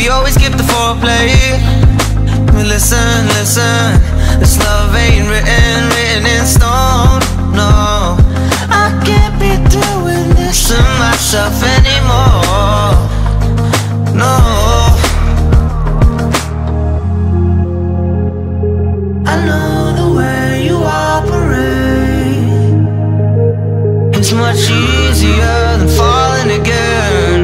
We always skip the foreplay. Listen, listen, this love ain't written in stone. No, I can't be doing this to myself anymore. No, I know the way you operate. It's much easier than falling again.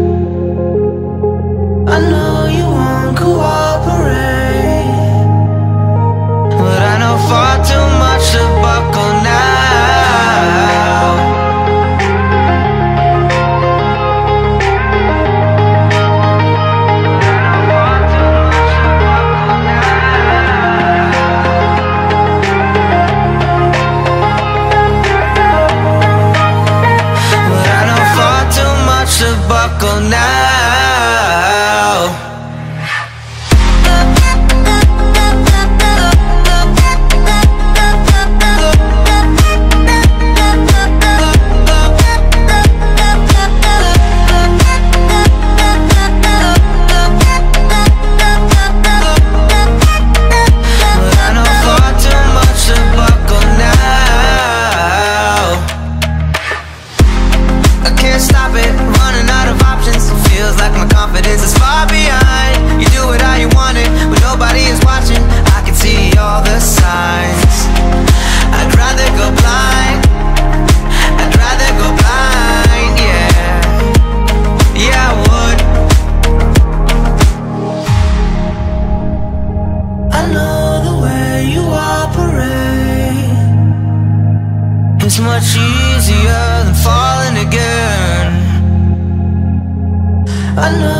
I know you won't cooperate, but I know far too much to buckle now. But I know far too much to buckle now. It's much easier than falling again. I know